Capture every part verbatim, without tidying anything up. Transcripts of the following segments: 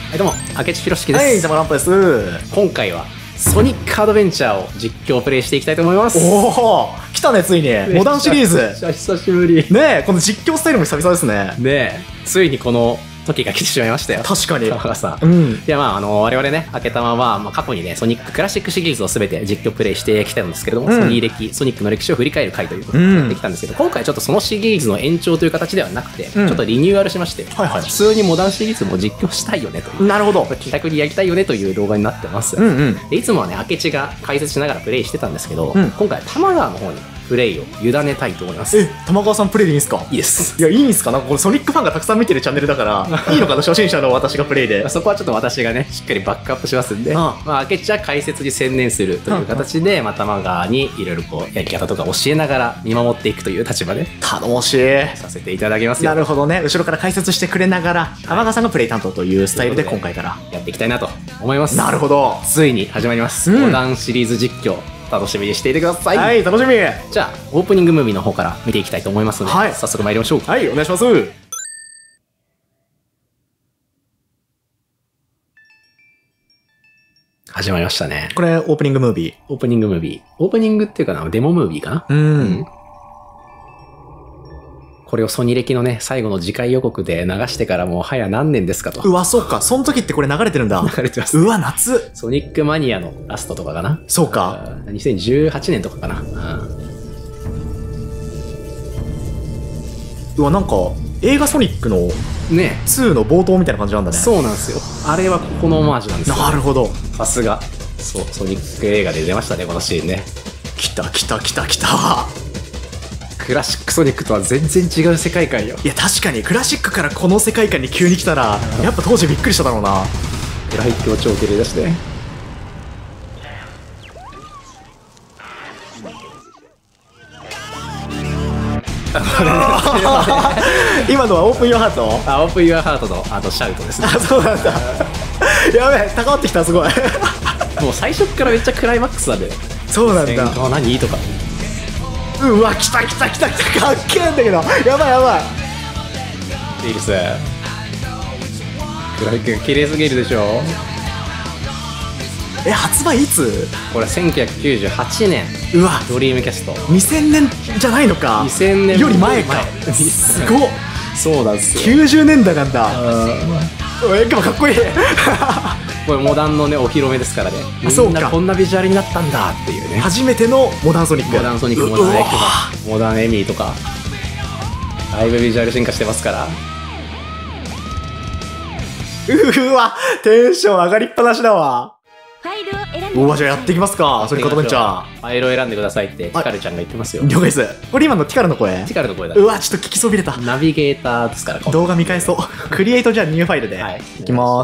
はい、どうも、明智宏樹です。 はい、ザマランプです。 今回は、ソニックアドベンチャーを実況プレイしていきたいと思います。 おお、来たね、ついに。モダンシリーズ。 久しぶり。 ねえ、この実況スタイルも久々ですね。 ねえ、ついにこの時が来てしまいましたよ。 確かに。 玉川さん。 うん。いや、まあ、あの、我々ね、明けたまは、まあ、過去にね、ソニッククラシックシリーズをすべて実況プレイしてきたんですけども、うん、ソニー歴、ソニックの歴史を振り返る回ということでやってきたんですけど、うん、今回ちょっとそのシリーズの延長という形ではなくて、うん、ちょっとリニューアルしまして、はいはい、普通にモダンシリーズも実況したいよねという。 なるほど。 気楽にやりたいよねという動画になってます。 うんうん、 でいつもはね、明智が解説しながらプレイしてたんですけど、 うん、 今回、玉川の方に、プレイを委ねたいと思います。 え、玉川さんプレイでいいんすか？ いいです。 いや、いいんすか？なんかこれソニックファンがたくさん見てるチャンネルだからいいのかな、初心者の私がプレイで。 そこはちょっと私がね、しっかりバックアップしますんで、ああまあ、明智は解説に専念するという形で、まあ、玉川にいろいろこう、やり方とか教えながら見守っていくという立場で、 頼もしい。 させていただきますよ。 なるほどね。後ろから解説してくれながら、玉川さんがプレイ担当というスタイルで今回からやっていきたいなと思います。 なるほど。 ついに始まります。モダンシリーズ実況。楽しみにしていてください。 はい、楽しみ。 じゃあオープニングムービーの方から見ていきたいと思いますので、はい、早速参りましょう。 はい、お願いします。 始まりましたね。 これオープニングムービー。 オープニングムービー。オープニングっていうかな、デモムービーかな。 うん。うんこれをソニ歴のね、最後の次回予告で流してからもう早何年ですかと。 うわ、そうか。その時ってこれ流れてるんだ。 流れてます。 うわ、夏。 ソニックマニアのラストとかかな。 そうか。 にせんじゅうはちねんとかかな。うん、 うわ、なんか、映画ソニックのね、 ツーの冒頭みたいな感じなんだね。 そうなんですよ。あれはここのオマージュなんですよ、ね。 なるほど。 さすが。そう、ソニック映画で出ましたね、このシーンね。 来た来た来た来た。 クラシックソニックとは全然違う世界観よ。 いや、確かにクラシックからこの世界観に急に来たら、やっぱ当時びっくりしただろうな。 グラフィックを超綺麗だしね。 今のはオープンユアハート？ あ、オープンユアハートのあのシャウトですね。 あ、そうなんだ。やべえ、高まってきた、すごい。 もう最初からめっちゃクライマックスなんで。 そうなんだ。 あ、何とか。 うわ、来た来た来た来た、かっけえんだけど。やばいやばい。 いいです。グラフィックが綺麗すぎるでしょ。 え、発売いつ？ これせんきゅうひゃくきゅうじゅうはちねん。 うわ、 ドリームキャストにせんねんじゃないのか。 にせんねんより前か。すごっ。 そうなんですよ。 きゅうじゅうねんだいなんだ。え、でもかっこいい。 これモダンのね、お披露目ですからね。みんなこんなビジュアルになったんだっていうね。 初めてのモダンソニック。 モダンソニック、モダンエクバ、モダンエミーとかだいぶビジュアル進化してますから。 うわ、テンション上がりっぱなしだわ。うわ、じゃあやっていきますか、ソニックアドベンチャー。 ファイルを選んでくださいってティカルちゃんが言ってますよ。 了解です。これ今のティカルの声？ ティカルの声だ。 うわ、ちょっと聞きそびれた。 ナビゲーターですから。 動画見返そう。クリエイトじゃあニューファイルで。はい、いきます。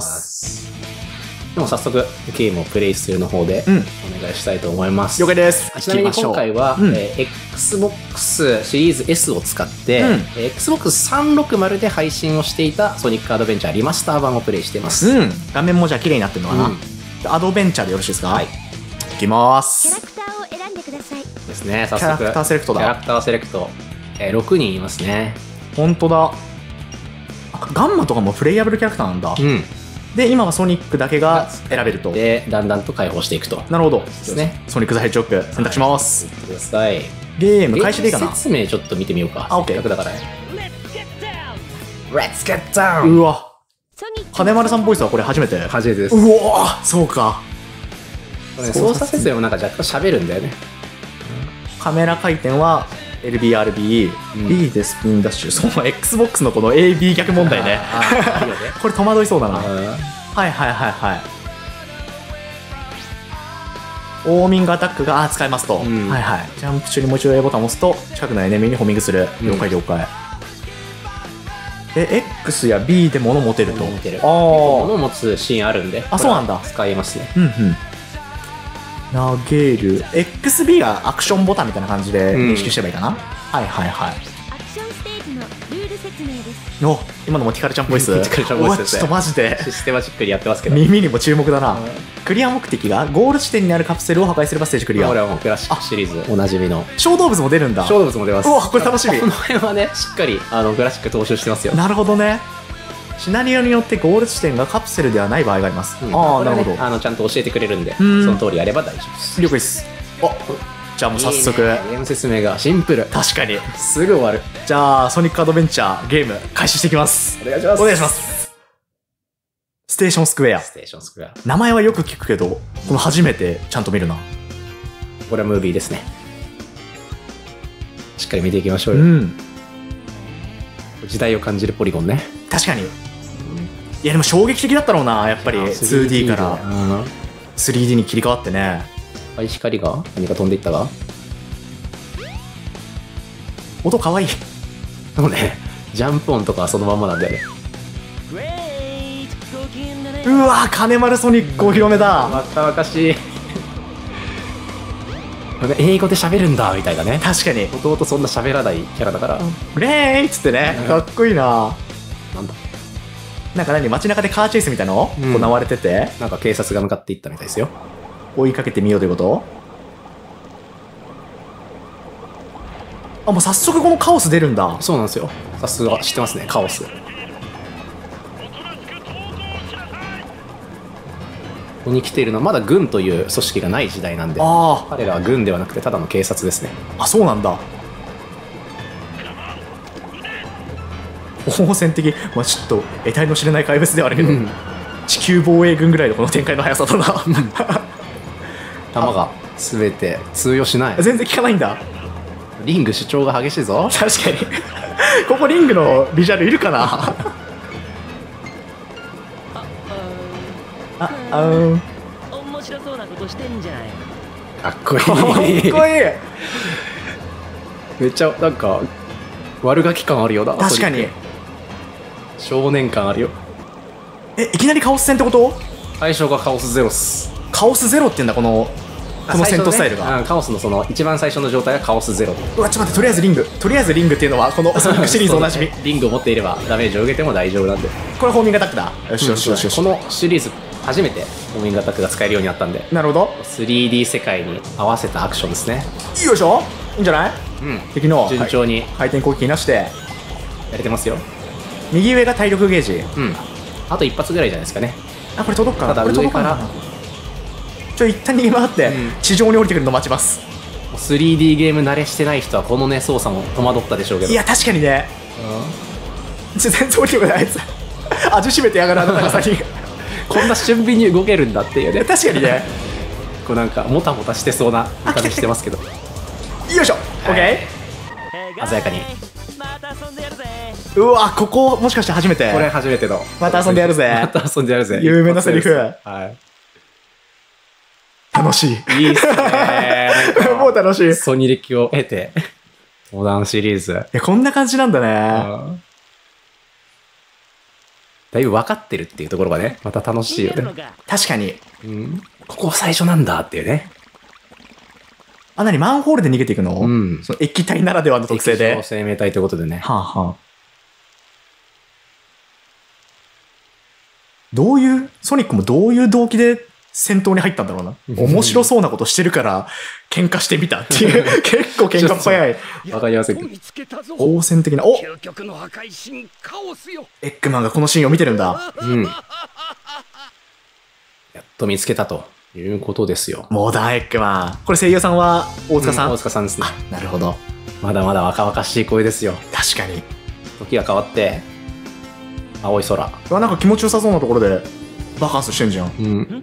でも早速ゲームをプレイするの方でお願いしたいと思います。 了解です。 ちなみに今回は、うん、えー、Xbox シリーズ S を使って、うん、えー、エックスボックスさんびゃくろくじゅう で配信をしていたソニックアドベンチャーリマスター版をプレイしています。 うん、画面もじゃあ綺麗になってるのかな、うん、アドベンチャーでよろしいですか？はい、いきます。 キャラクターを選んでください。 ですね、早速キャラクターセレクトだ。 キャラクターセレクト、えー、ろくにんいますね。 ほんとだ。ガンマとかもプレイヤブルキャラクターなんだ。うん。で、今はソニックだけが選べると。 で、だんだんと解放していくと。 なるほど。 ですね。 ソニックザヘッジホッグ選択します。 はい、ください。 ゲーム開始でいいかな。 説明ちょっと見てみようか。 あ、オッケー。 だから。Let's get down! うわ。金丸さんボイスはこれ初めて？ 初めてです。 うわ、そうか。 これ操作説明もなんか若干喋るんだよね。 カメラ回転は エルビーアールビー、うん、B でスピンダッシュ。その Xbox のこの エービー 逆問題ね。これ戸惑いそうだな。はいはいはいはい。オーミングアタックがあ使えますと、うん、はいはい。ジャンプ中にもう一度 A ボタンを押すと近くのエネミーにホーミングする。了解了解。え、X や B で物持てると。 持てる。ああ。物持つシーンあるんで。 あ、そうなんだ。 使えますね。 うんうん。投げる エックスビー がアクションボタンみたいな感じで認識してればいいかな、うん、はいはいはい。 アクションステージのルール説明です。 お、今のもティカルちゃんボイス。 ティカルちゃんボイスですね。 ちょっとマジでシステマチックにやってますけど、 耳にも注目だな、うん、クリア目的がゴール地点にあるカプセルを破壊すればステージクリア。 これはもうクラシックシリーズおなじみの小動物も出るんだ。 小動物も出ます。 うわ、これ楽しみ。 この辺はねしっかりあのクラシック踏襲してますよ。 なるほどね。 シナリオによってゴール地点がカプセルではない場合があります。 うんああ、なるほど。 これはねあのちゃんと教えてくれるんで、そんの通りやれば大丈夫です。 了解です。あ、じゃあもう早速。 いいねゲーム説明がシンプル。 確かに。 すぐ終わる。 じゃあ、ソニックアドベンチャーゲーム開始していきます。 お願いします。 お願いします。ステーションスクエア。 ステーションスクエア。 名前はよく聞くけど、この初めてちゃんと見るな。 これはムービーですね。しっかり見ていきましょうよ。 うん。 時代を感じるポリゴンね。 確かに。いや、でも衝撃的だったろうな、やっぱり ツーディー から スリーディー に切り替わってね。 あ、光が何か飛んでいったが音かわいい。 でもね、ジャンプ音とかはそのまんまなんだよね。 うわ、金丸ソニックお披露目だ。 若々しい。英語で喋るんだみたいなね。 確かに。 もともとそんな喋らないキャラだから。 レーイっつってね、かっこいいな。 なんだなんか何、街中でカーチェイスみたいなのうん行われてて、 なんか警察が向かっていったみたいですよ。 追いかけてみようということ？あ、もう早速このカオス出るんだ。 そうなんですよ。さすが知ってますね、カオス。ここに来ているのはまだ軍という組織がない時代なんで、 あ彼らは軍ではなくてただの警察ですね。 あ、あ、そうなんだ。放線的、まあ、ちょっと得体の知れない怪物ではあるけど、 うん地球防衛軍ぐらいのこの展開の速さだな。 弾が全て通用しない。 全然効かないんだ。 リング主張が激しいぞ。 確かに。ここリングのビジュアルいるかな。あ、あうん。 面白そうなことしてんじゃない。 かっこいい。 かっこいい。 めっちゃなんか悪ガキ感あるよな。 確かに。 少年感あるよ。 え、いきなりカオス戦ってこと？ 最初がカオスゼロっす。 カオスゼロって言うんだ、このこの戦闘スタイルが、 ね、カオスのその一番最初の状態がカオスゼロ。 うわ、ちょっと待って、とりあえずリングとりあえずリングっていうのはこのソニックシリーズおなじみ。 リングを持っていればダメージを受けても大丈夫なんで。 これホーミングアタックだ。よしよしよしよし、 このシリーズ初めてホーミングアタックが使えるようになったんで、 なるほど。 スリーディー 世界に合わせたアクションですね。 よいしょ、いいんじゃない？ うん、 敵の順調に回転攻撃なしてやれてますよ。 右上が体力ゲージ。 うん、あと一発ぐらいじゃないですかね。 あ、これ届くかな。 ただこれ届くかな。 上かちょ、一旦逃げ回って、 うん地上に降りてくるの待ちます。 スリーディー ゲーム慣れしてない人はこのね操作も戸惑ったでしょうけど。 いや、確かにね。ちょ全然降りてこないあいつ。味しめてやがる、あの長さに。 こんな俊敏に動けるんだっていうね。 確かにね。 こうなんかもたもたしてそうな見た目してますけど。 よいしょ、オッケ鮮やかに。 また遊んでやるぜ。 ー。うわ、ここもしかして初めて。 これ初めての。 また遊んでやるぜまた遊んでやるぜ。 有名なセリフ。 はい。 楽しい。 いいっすね。なんかもう楽しい。いソニ歴を経て、モダンシリーズ。 や、こんな感じなんだね。 だいぶ分かってるっていうところがね、また楽しいよね。 逃げるのか。 確かに。 うん、ここ最初なんだっていうね。 あ、なに、マンホールで逃げていくの？ うんその液体ならではの特性で。 液晶生命体ということでね。 はあはあ。どういう、ソニックもどういう動機で戦闘に入ったんだろうな。面白そうなことしてるから、喧嘩してみたっていう。結構喧嘩っ早い。 わかりやすいけど。 見つけたぞ。 応戦的な。お、 究極の破壊神カオスよ。 エッグマンがこのシーンを見てるんだ。 うん。やっと見つけたということですよ。 モダンエッグマン。これ声優さんは大塚さん、 うん大塚さんですね。 なるほど。 まだまだ若々しい声ですよ。 確かに。 時が変わって、青い空。 うわ、なんか気持ちよさそうなところでバカンスしてんじゃん。 うん。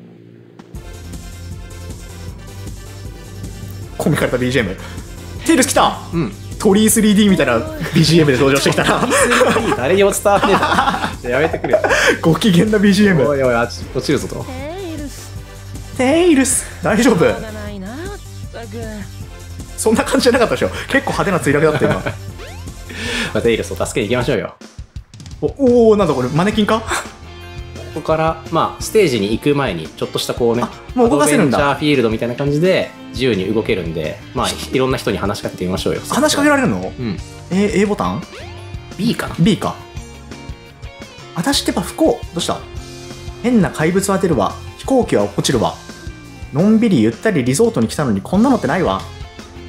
コミカルな ビージーエム。テイルス来た。 うん。 鳥居 スリーディー みたいな ビージーエム で登場してきたな。 誰にも伝わんねえだろ。やめてくれよ。 ご機嫌な ビージーエム。 おいおい、あっち落ちるぞと。 テイルス。 テイルス大丈夫？ しょうがないな。ったく。 そんな感じじゃなかったでしょ。結構派手な墜落だった今。 まあ、テイルスを助けに行きましょうよ。 おおー、なんだこれマネキンか？ ここから、まあ、ステージに行く前に、ちょっとしたこうね、 あもう動かせるんだアドベンチャーフィールドみたいな感じで、自由に動けるんで、まあ、いろんな人に話しかけてみましょうよ。 話しかけられるの？ うん。 えー、A ボタン？ B かな。 B か。私ってば不幸。どうした？変な怪物を当てるわ。飛行機は落ちるわ。のんびりゆったりリゾートに来たのにこんなのってないわ。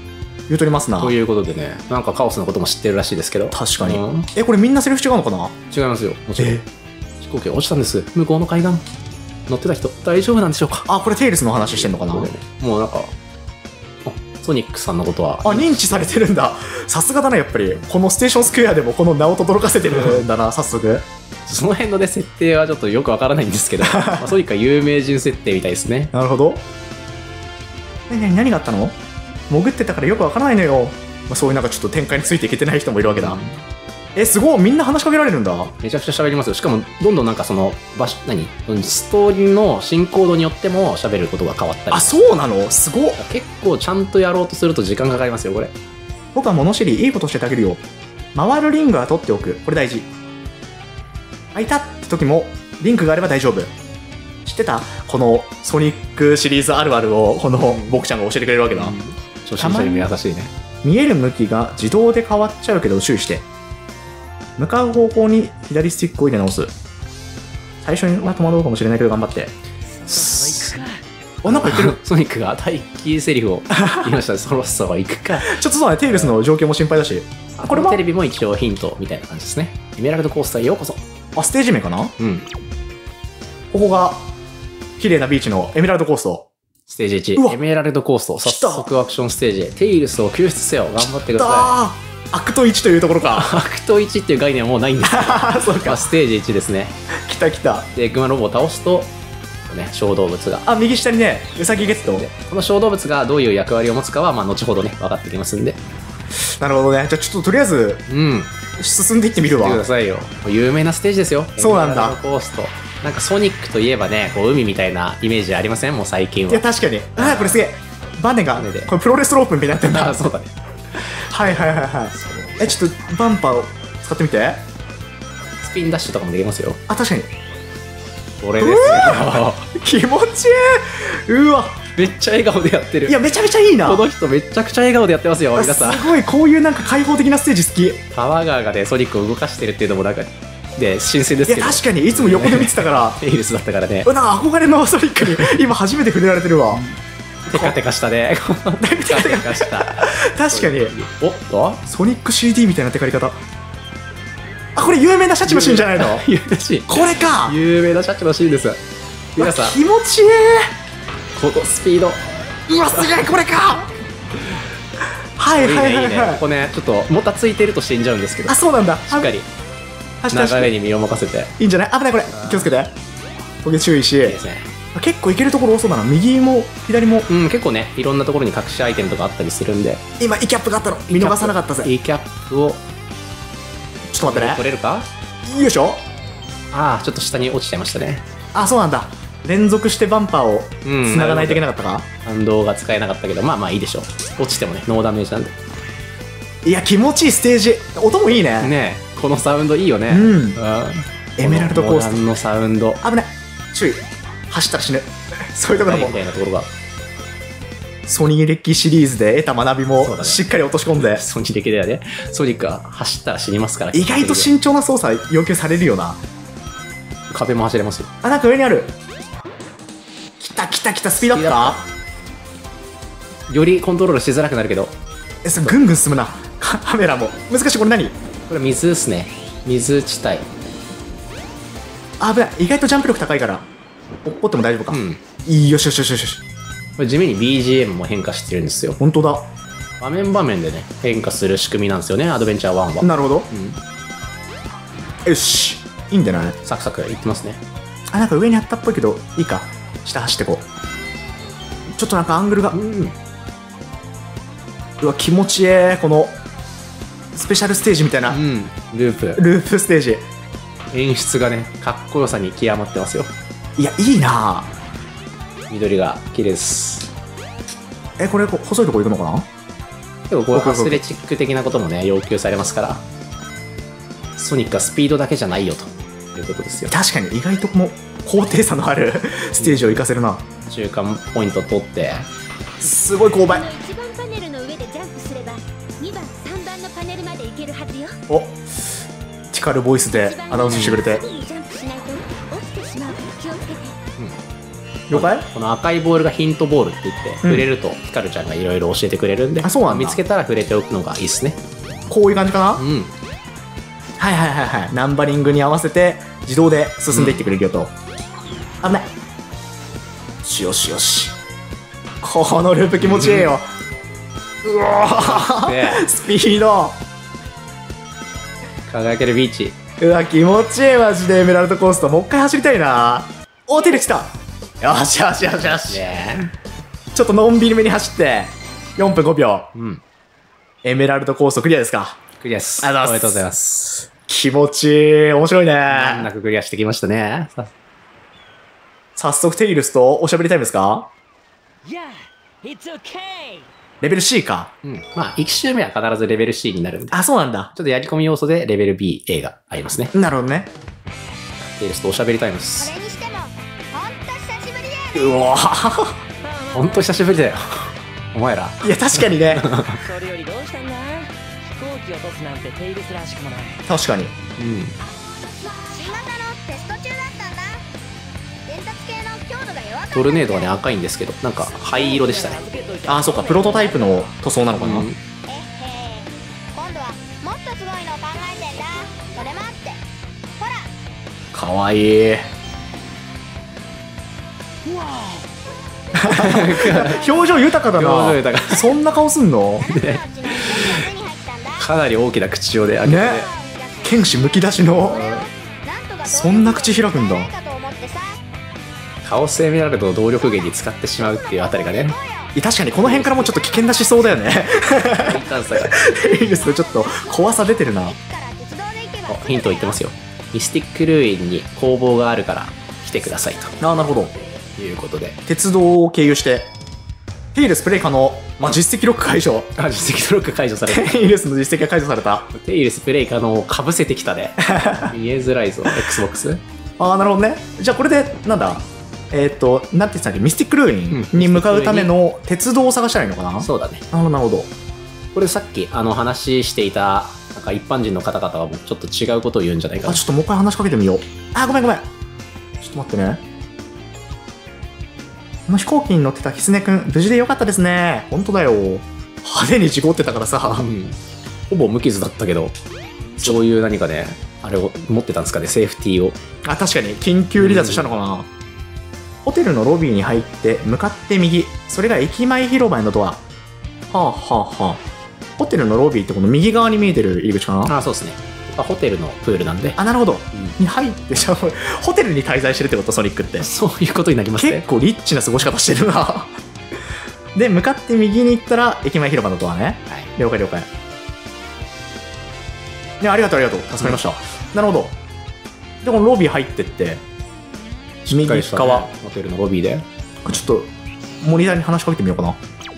言うとりますな。 ということでね、なんかカオスのことも知ってるらしいですけど。 確かに。 うん、 え、これみんなセリフ違うのかな？ 違いますよ。もちろん。 え飛行機が落ちたんです。向こうの海岸。乗ってた人、大丈夫なんでしょうか？ あ、これテイルスの話してんのかな？ もうなんか、ソニックさんのことは。 あ、認知されてるんだ。さすがだな、やっぱり。このステーションスクエアでもこの名を轟かせてるんだな、早速。 その辺のね、設定はちょっとよくわからないんですけど、まあ、ソニックは有名人設定みたいですね。 なるほど。何何何があったの？潜ってたからよくわからないのよ。まあ、そういうなんかちょっと展開についていけてない人もいるわけだ。え、すごい、みんな話しかけられるんだ。 めちゃくちゃ喋りますよ。しかも、どんどんなんかその、場所、何ストーリーの進行度によっても喋ることが変わったり。 あ、そうなの？すごっ。 結構ちゃんとやろうとすると時間かかりますよ、これ。 僕は物知り、いいことしてあげるよ。回るリングは取っておく。これ大事。開いたって時も、リンクがあれば大丈夫。知ってた？このソニックシリーズあるあるを、この僕ちゃんが教えてくれるわけだ。うん、 初心者にも優しいね。 見える向きが自動で変わっちゃうけど注意して。向かう方向に左スティックを入れ直す。最初には戸惑うかもしれないけど頑張って。あ、なんか言ってる。 ソニックが待機セリフを言いました。そろそろ行くか。 ちょっとそうだね、テイルスの状況も心配だし。 あ、これもテレビも一応ヒントみたいな感じですね。エメラルドコースターへようこそ。 あ、ステージ名かな？ うん。 ここが綺麗なビーチのエメラルドコースト。 ステージいち、エメラルドコースト。早速アクションステージへ。テイルスを救出せよ。頑張ってください。 アクトいちというところか。 アクトいちっていう概念はもうないんですけどそうか、 まあ、ステージいちですね。 来た来た。 で、エッグマンロボを倒すと、ね、小動物が。 あ、右下にね、ウサギゲット。 この小動物がどういう役割を持つかは、まあ、後ほどね、分かってきますんで。 なるほどね。じゃあちょっととりあえず、うん、進んでいってみるわ。 見てくださいよ。有名なステージですよ。 そうなんだ。 エメラルドコースト。なんかソニックといえばね、こう海みたいなイメージありません？もう最近は。 いや、確かに。あ、これすげえ。バネが、これプロレスロープみたいになってんだ。 あ、そうだね。 はいはいはいはい。え、ちょっとバンパーを使ってみて。 スピンダッシュとかもできますよ。 あ、確かに。 これですよ。 気持ちいい。うわ、 めっちゃ笑顔でやってる。 いや、めちゃめちゃいいな。 この人めちゃくちゃ笑顔でやってますよ、皆さん。 すごい、こういうなんか開放的なステージ好き。 パワーガーがね、ソニックを動かしてるっていうのもなんかで新鮮ですけど。 いや、確かにいつも横で見てたからテイルスだったからね。 なんか憧れのソニックに今初めて触れられてるわ。 テカテカしたね。テカテカした。 確かに。 おっとソニック シーディー みたいなテカり方。あ、これ有名なシャチのシーンじゃないの？ 有名なシーン。 これか。 有名なシャチのシーンです。皆さん。 気持ちいい。 このスピード。 うわ、すげえ、これか。はいはいはいはい。 ここね、ちょっともたついてると死んじゃうんですけど。 あ、そうなんだ。 しっかり流れに身を任せて。 いいんじゃない？危ない、これ気をつけて。これ注意し。いいですね。結構いけるところ多そうだな。右も左も。 うん、結構ね、いろんなところに隠しアイテムとかあったりするんで。 今 E キャップがあったの見逃さなかったぜ。 E キャップをちょっと待ってね。 取れるか？ よいしょ。 ああ、ちょっと下に落ちちゃいましたね。 あ、そうなんだ。連続してバンパーを繋がないといけなかったか。 反動が使えなかったけど、まあまあいいでしょう。落ちてもね、ノーダメージなんで。 いや、気持ちいいステージ。音もいいね。 ねえ、このサウンドいいよね。 うん。エメラルドコースト。 モダンのサウンド。 危ない。注意。走ったら死ぬ。そういうところも。 みたいなところが。 ソニー歴シリーズで得た学びもしっかり落とし込んで。 ソニー歴ではね、ソニックは走ったら死にますから。 意外と慎重な操作要求されるよな。 壁も走れますよ。 あ、なんか上にある。来た来た来た、スピードアップ。 よりコントロールしづらくなるけど。 え、それぐんぐん進むな。カメラも難しい。これ何？ これ水ですね。水地帯。 あ、危ない。意外とジャンプ力高いから落っこっても大丈夫か。うん。いいよしよしよしよし。 これ地味に ビージーエム も変化してるんですよ。 本当だ。 場面場面でね、変化する仕組みなんですよね、アドベンチャーワンは。 なるほど。うん、よし、いいんじゃない？ サクサクいってますね。 あ、なんか上にあったっぽいけどいいか。下走ってこう。ちょっとなんかアングルが、うん、うわ、気持ちいい。このスペシャルステージみたいな、うん、 ループループステージ。 演出がね、かっこよさに極まってますよ。 いや、いいな。 緑が綺麗です。 え、これこ細いとこ行くのかな？ でもこういうアスレチック的なこともね、要求されますから、ソニックはスピードだけじゃないよということですよ。 確かに意外ともう高低差のあるステージを活かせるな。 中間ポイント取ってすごい勾配。 いちばんパネルの上でジャンプすればにばんさんばんのパネルまで行けるはずよ。 お、ティカルボイスでアナウンスしてくれて。 了解？ この赤いボールがヒントボールって言って、触れるとヒカルちゃんがいろいろ教えてくれるんで、 あそうなんだ見つけたら触れておくのがいいですね。 こういう感じかな、 うんはいはいはいはい。ナンバリングに合わせて自動で進んでいってくれるよと。危ない。よしよしよし。このループ気持ちいいよ。うわでースピード。 輝けるビーチ。 うわ気持ちいいマジでエメラルドコースト。もう一回走りたいな。おテレ来た。よしよしよしよし。 ねちょっとのんびりめに走ってよんぷんごびょう。 うんエメラルドコーストクリアですか。 クリアです。 ありがおめでとうございとうございまます。 気持ちいい。面白い難なね。 くクリアしてきましたね。さ早速テイルスとおしゃべりタイムですか。 Yeah, it's okay. レベル シー か。 うん、まあいち周目は必ずレベル シー になるんで、ちょあそうなんだ。 っとやり込み要素でレベル ビーエー がありますね。 なるほどね。 テイルスとおしゃべりタイムでそす。 れにしてもほんと久しぶりだようわほんと久しぶりだよ。お前ら。 いや確かにね。 それよりどうしたんだ。飛行機落とすなんてテイルスらしくもない。 確かに。 うん。 新型のテスト中だったんだ。伝達系の強度が弱かった。 トルネードはね赤いんですけど、なんか灰色でしたね。 あそうか、プロトタイプの塗装なのかな。 うんえへ今度はもっとすごいのを考えてんだ。それもあってほらかわいい。表情豊かだな。 表情豊かそんな顔すんの。 あなたのうちの一人が手に入ったんだ。 かなり大きな口をで開けて、 ね剣士むき出しのこ。れをなんとかそんな口開くんだないかと思ってさ。 カオスエメラルドを動力源に使ってしまうっていうあたりがね、 いや確かにこの辺からもうちょっと危険な思想だよね。 大胆さが。 いいですね、ちょっと怖さ出てるな。 駅から鉄道で行けばおヒント言ってますよ。ミスティックルーインに工房があるから来てくださいああなるほど。 ということで、 鉄道を経由してテイルスプレイ可能。まあ実績ロック解除。 あ実績トロック解除された。 テイルスの実績が解除された。 テイルスプレイ可能をかぶせてきたで見えづらいぞ Xbox。 ああなるほどね。じゃあこれでなんだえーっとなんて言ってたっけ、ミスティックルーインうんに向かうための鉄道を探したらいいのかな。なるそうだね。 ほどなるほど。 これさっきあの話していたなんか一般人の方々はもうちょっと違うことを言うんじゃないかな。 あちょっともう一回話しかけてみよう。あごめんごめん。ちょっと待ってね。あの飛行機に乗ってたキツネくん無事でよかったですね。本当だよ。派手に事故ってたからさ。 うんほぼ無傷だったけど、そういう何かねあれを持ってたんですかね、セーフティーを。 あ確かに緊急離脱したのかな。ホテルのロビーに入って向かって右、それが駅前広場へのドア。はあはあはあ。ホテルのロビーってこの右側に見えてる入り口かな。 あそうですね。まあホテルのプールなんで、 あなるほど。 うんに入ってじゃあホテルに滞在してるってこと、ソニックってそういうことになりますね。 結構リッチな過ごし方してるな。で向かって右に行ったら駅前広場のドアね。 はい、 了解了解。ねありがとうありがとう、助かりました、なるほど。でこのロビー入ってって右しっかりしたね側、 ホテルのロビーで。 ちょっとモニターに話しかけてみようかな。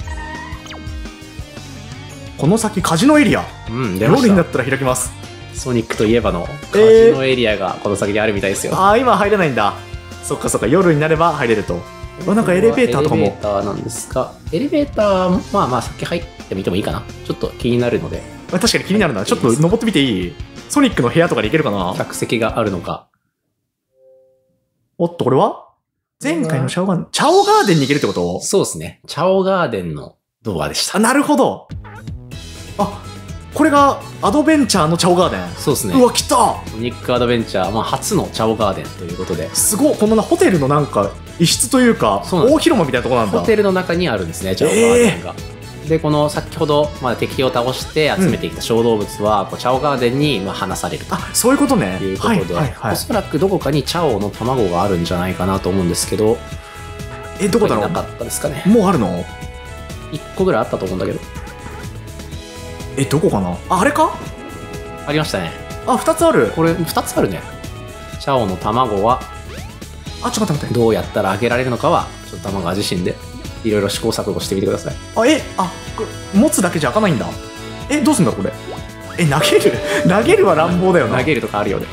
この先カジノエリア、 うん出ました。 夜になったら開きます。 ソニックといえばのカえージノエリアがこの先にあるみたいですよ。 ああ今入れないんだ。そっかそっか、夜になれば入れると。うわなんかエレベーターとかエレベもーターなんですが、エレベーターまあまあ先入ってみてもいいかな。ちょっと気になるので、 あ確かに気になるな。ちょっと登ってみていい？ソニックの部屋とかで行けるかな。 客席があるのか。 おっとこれは前回のチャオガーデン、チャオガーデンに行けるってこと？ そうですね。チャオガーデンのドアでした。 あなるほど。あこれがアドベンチャーのチャオガーデン。 そうですね。 うわ来た。 ソニックアドベンチャー、まあ、初のチャオガーデンということで、 すごい。このなホテルのなんか一室というかそうなんです大広間みたいなとこなんだ。 ホテルの中にあるんですね、チャオガーデンが。で、この先ほど、まあ、敵を倒して集めてきた小動物は、こうチャオガーデンにまあ放されるとあそういうことね。 いうことで、 はいはいはいお。そらくどこかにチャオの卵があるんじゃないかなと思うんですけど、 えどこだろう。 なかったですかね。 もうあるの？ いっこぐらいあったと思うんだけど。 えどこかな。ああれか。 ありましたね。 あ二つある。 これふたつあるね。チャオの卵はあちょっと待って待って。 どうやったらあげられるのかは、ちょっと卵自身でいろいろ試行錯誤してみてください。 あえあこれ持つだけじゃ開かないんだ。えどうすんだこれ。え投げる投げるは乱暴だよな。 投げるとかあるよね。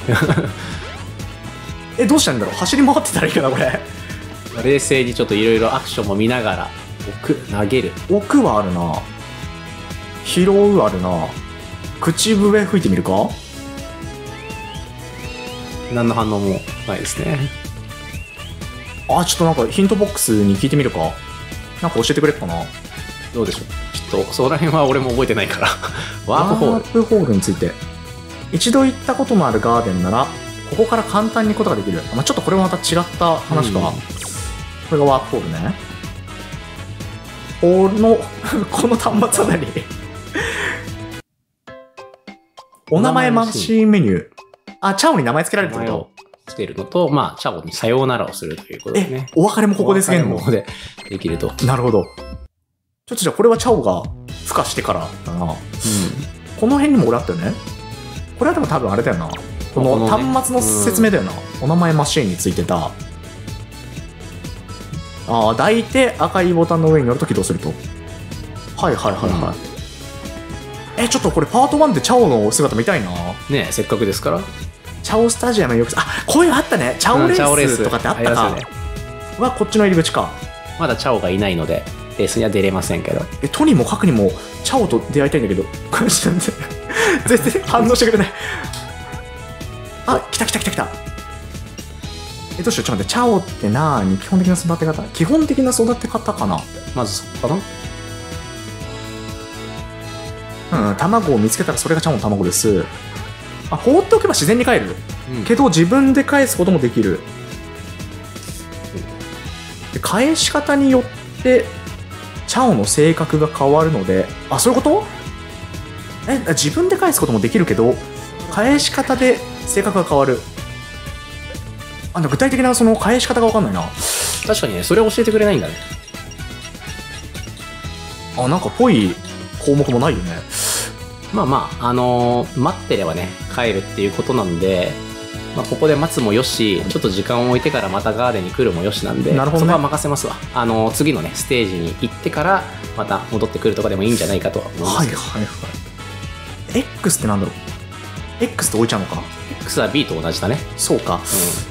えどうしたらいいんだろう。走り回ってたらいいかなこれ。 冷静にちょっといろいろアクションも見ながら置く、投げる。 奥はあるな。拾うあるな。口笛吹いてみるか。 何の反応もないですね。 あ、ちょっとなんかヒントボックスに聞いてみるか。なんか教えてくれっかな。 どうでしょう。ちょっとそこら辺は俺も覚えてないからワープホールワープホールについて。一度行ったことのあるガーデンならここから簡単に行くことができる。まあ、ちょっとこれはまた違った話か、 うん、 これがワープホールね。このこの端末あたりお名前マシンメニュー。あ、チャオに名前つけられてると。 つけるのと、まあ、チャオにさようならをするということでえね。、 お別れもここでつけるの。 ここでできると。 なるほど。ちょっとじゃあこれはチャオが孵化してからだな。うん。この辺にも俺あったよね。これはでも多分あれだよな。この端末の説明だよな。お名前マシーンについてた。ああ、抱いて赤いボタンの上に乗ると起動すると。はいはいはいはい。うん、え、ちょっとこれパートワンでチャオの姿見たいな。 ねえ、せっかくですから。 チャオスタジアムよく、あ、こういうのあったね。チャオレースとかってあったか。うん、はこっちの入り口か。 まだチャオがいないのでレースには出れませんけど。 え、トニーもカクにもチャオと出会いたいんだけど、これ全然全然反応してくれない。あ、来た来た来た来た。え、どうしよう、ちょっと待って、チャオってなーに基本的な育て方、基本的な育て方かな。 まずそこかな。 うん、卵を見つけたらそれがチャオの卵です。あ、放っておけば自然に帰る、 うん、 けど自分で返すこともできる。で、返し方によってチャオの性格が変わるので、あ、そういうこと？え、自分で返すこともできるけど返し方で性格が変わる。あ、具体的なその返し方が分かんないな。 確かにね、それを教えてくれないんだね。 あ、なんかぽい項目もないよね。 まあまあ、あのー、待ってればね帰るっていうことなんで、まあ、ここで待つもよし、ちょっと時間を置いてからまたガーデンに来るもよしなんで、 なるほどね、 そこは任せますわ。あのー、次のねステージに行ってからまた戻ってくるとかでもいいんじゃないかとは思いますけど。 はいはいはい。X ってなんだろう。 X って置いちゃうのか。 X は B と同じだね。 そうか、 う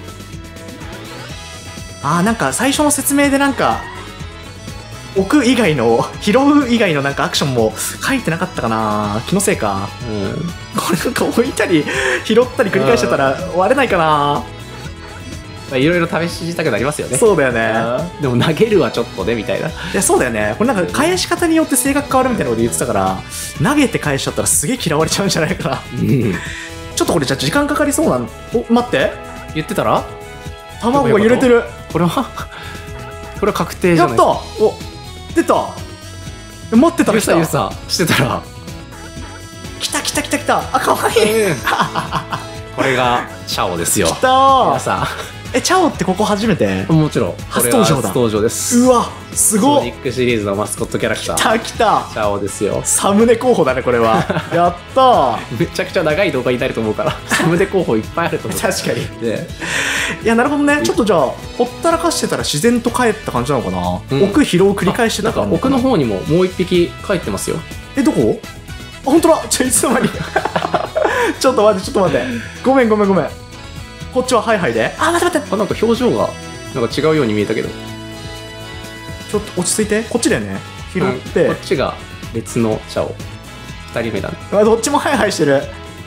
あー、なんか最初の説明でなんか置く以外の拾う以外のなんかアクションも書いてなかったかな。気のせいか。 ん、うん、 これなんか置いたり拾ったり繰り返してたら割れないかな。 まあいろいろ試したくなりますよね。 そうだよね。 でも投げるはちょっとねみたいな。 いや、そうだよね。これなんか返し方によって性格変わるみたいなこと言ってたから、投げて返しちゃったらすげえ嫌われちゃうんじゃないかな。 うんちょっとこれじゃあ時間かかりそうなん。お、待って、 言ってたら卵が揺れてる。 これはこれは確定じゃないやった。お、出た。え、待ってたら来た。 ゆうさゆうさしてたら来た来た来た来た。あ、かわいい。 これがチャオですよ。 来た皆さえ、チャオってここ初めて？ んもちろん初登場だ。 これは初登場です。 うわ、すごい。 ソニックシリーズのマスコットキャラクター来た来た。 チャオですよ。 サムネ候補だねこれは。やったー。 めちゃくちゃ長い動画になると思うからサムネ候補いっぱいあると思う。 確かに。 でいや、なるほどね。ちょっとじゃあほったらかしてたら自然と帰った感じなのかな、 うん、 奥拾う繰り返してたなんか奥の方にももう一匹帰ってますよ。 え、どこ？あ、本当だ。ちょ、いつの間に。ちょっと待ってちょっと待って、ごめんごめんごめん。こっちはハイハイで。あ、待って待って、 あ、なんか表情がなんか違うように見えたけど、 ちょっと落ち着いて。こっちだよね。拾って、 うん、こっちが別のチャオふたりめだね。 あ、どっちもハイハイしてる。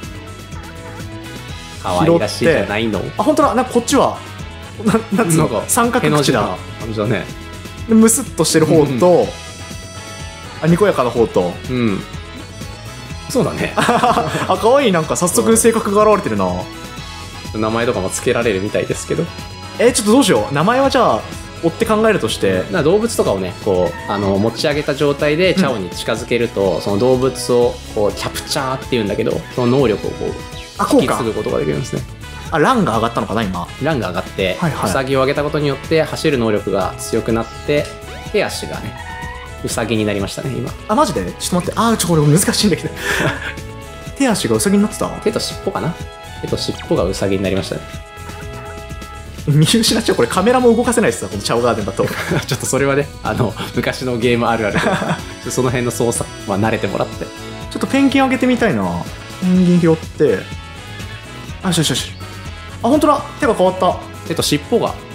可愛らしいじゃないの。 あ、本当だ。なんかこっちはな、なんつうの、三角口だ。 感じだね。 でムスッとしてる方と、うん、あ、にこやかな方と、 うん、そうだね。 あ、可愛い。なんか早速性格が現れてるな。 名前とかも付けられるみたいですけど、 えー、ちょっとどうしよう。名前はじゃあ追って考えるとして、 な動物とかをねこうあの持ち上げた状態でチャオに近づけると、うん、その動物をこうキャプチャーっていうんだけど、その能力をこう引き継ぐことができるんですね。 あ、ランが上がったのかな今。 ランが上がって、 はいはい、 ウサギを上げたことによって走る能力が強くなって、手足がねウサギになりましたね今。 あ、マジで？ちょっと待って。あー、ちょ、これ難しいんだけど。手足がウサギになってた？ 手と尻尾かな。手と尻尾がウサギになりましたね。 見失っちゃう。これカメラも動かせないですよこのチャオガーデンだと。 ちょっとそれはね、あの昔のゲームあるあるでその辺の操作は慣れてもらって。 ちょっとペンギンあげてみたいな。ペンギン拾って、あ、よしよしよし。あ、本当だ。手が変わった。 手と尻尾が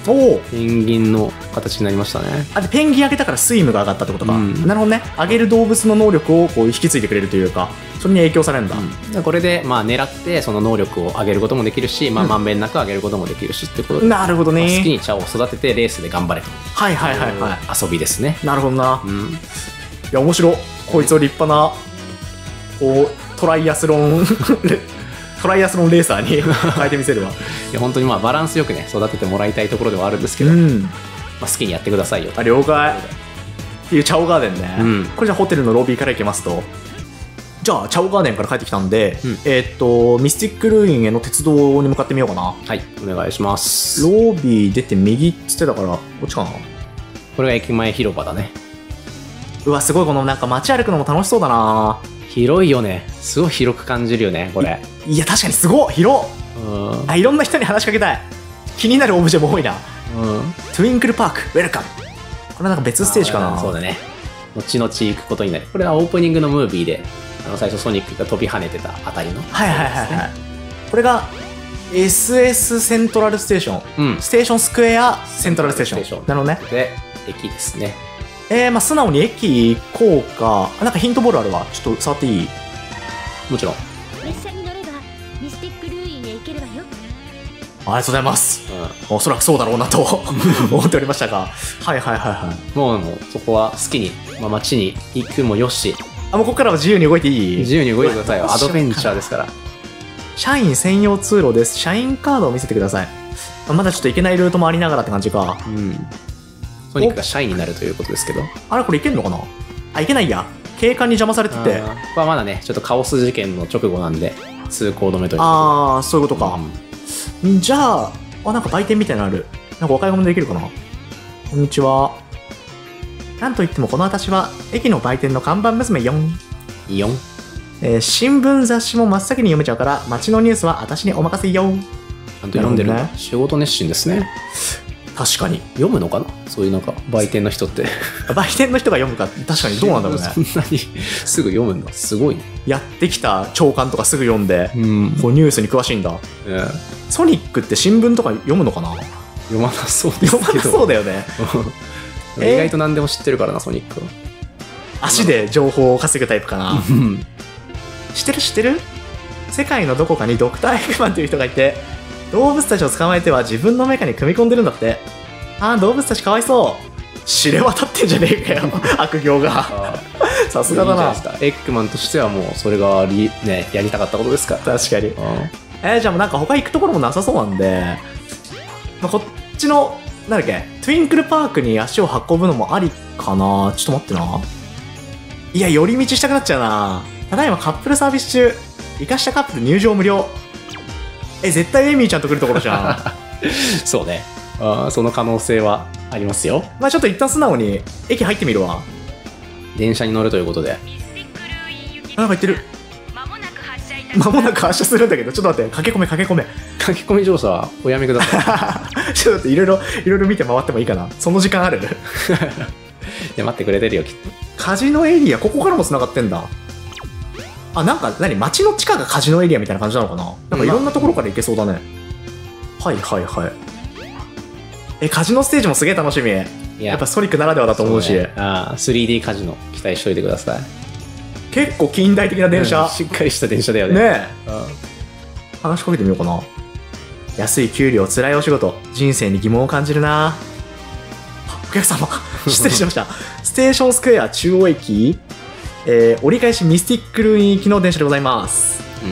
おお。 ペンギンの形になりましたね。 あ、でペンギン上げたからスイムが上がったってことか。 うん、 なるほどね。上げる動物の能力をこう引き継いでくれるというか、それに影響されるんだ。 うん、これでまあ狙ってその能力を上げることもできるし、まあ、まんべんなく上げることもできるしってことで、 なるほどね。 まあ好きに茶を育ててレースで頑張れと。 はいはいはいはい。 遊びですね。 なるほどな。 うん、 いや面白い。こいつを立派なこうトライアスロントライアスロンレーサーに変えてみせるわ。 いや本当にまあバランスよくね育ててもらいたいところではあるんですけど、 うん、 まあ、好きにやってくださいよ。 あ、了解っていうチャオガーデンね、うん、これじゃあホテルのロビーから行きますと、じゃあチャオガーデンから帰ってきたんで、うん、えー、っとミスティックルーインへの鉄道に向かってみようかな。 はい、お願いします。 ロビー出て右っつってたからこっちかな。 これが駅前広場だね。 うわ、すごい。このなんか街歩くのも楽しそうだな。 広いよね。すごい広く感じるよねこれ。 い, いや確かにすごい広っ。うん、あ、いろんな人に話しかけたい。気になるオブジェも多いな。うん、トゥインクルパークウェルカム。これなんか別ステージかな。 そうだね。後々行くことになる。これはオープニングのムービーであの最初ソニックが飛び跳ねてたあたりの、ね、 はいはいはいはい。これが エスエス セントラルステーション、うん、ステーションスクエアセントラルステーション。なるほどね。 で駅ですね。 えー、まあ素直に駅行こうか。なんかヒントボールあるわ。ちょっと触っていい？ もちろん。 列車に乗ればミスティックルーインへ行けるわよ。 ありがとうございます、うん、おそらくそうだろうなと思っておりましたが、はいはいはいはい。 もうもうそこは好きに、まあ、街に行くもよし、 あ、もうここからは自由に動いていい？ 自由に動いてくださいよ。アドベンチャーですから。 社員専用通路です。社員カードを見せてください。まだちょっと行けないルートもありながらって感じか。うん。 ソニックがシャイになるということですけど、 あれこれいけんのかな。あ、いけないや。警官に邪魔されてて、 ここはまだねちょっとカオス事件の直後なんで通行止めという。 ああ、そういうことか、うん、じゃあ、あ、なんか売店みたいなのある。なんかお買い物できるかな。こんにちは。なんといってもこの私は駅の売店の看板娘よん。 よん、 えー、新聞雑誌も真っ先に読めちゃうから街のニュースは私にお任せよ。 ちゃんと読んでるね。仕事熱心ですね。 確かに。 読むのかな、そういうなんか売店の人って。 売店の人が読むか、確かにどうなんだろうね。 そんなにすぐ読むんだ。すごいね。 やってきた長官とかすぐ読んで、うん、こうニュースに詳しいんだ、えー、ソニックって新聞とか読むのかな。 読まなそうですけど。 読まなそうだよね。 意外と何でも知ってるからな、ソニックは。 足で情報を稼ぐタイプかな。知ってる知ってる。世界のどこかにドクター・エッグマンという人がいて、動物たちを捕まえては自分のメカに組み込んでるんだって。ああ、動物たちかわいそう。知れ渡ってんじゃねえかよ。悪行が。さすがだな。 いいエッグマンとしてはもうそれがり、ね、やりたかったことですから。 確かに。えー、じゃあもうなんか他行くところもなさそうなんで、まあ、こっちのなんだっけ、トゥインクルパークに足を運ぶのもありかな。ちょっと待ってな。いや、寄り道したくなっちゃうな。ただいまカップルサービス中。生かしたカップル入場無料。え、絶対エミーちゃんと来るところじゃん。 そうね。あ、その可能性はありますよ。 まあちょっと一旦素直に駅入ってみるわ。 電車に乗るということで。 なんか言ってる。間もなく発車するんだけど、ちょっと待って、駆け込め駆け込め。 駆け込み乗車はおやめください。ちょっと待って、いろいろいろいろ見て回ってもいいかな。その時間ある？いや、待ってくれてるよきっと。 カジノエリア、ここからも繋がってんだ。あ、なんか何、街の地下がカジノエリアみたいな感じなのかな。なんかいろんなところから行けそうだね。はいはいはい。え、カジノステージもすげえ楽しみ。や, やっぱソニックならではだと思うし。 ね、ああ、スリーディー カジノ期待しといてください。 結構近代的な電車、うん、 しっかりした電車だよね。 ねえ、うん、話しかけてみようかな。安い給料、辛いお仕事、人生に疑問を感じるな。お客様失礼しました。ステーションスクエア中央駅、えー、折り返しミスティックルーイン行きの電車でございます、うん、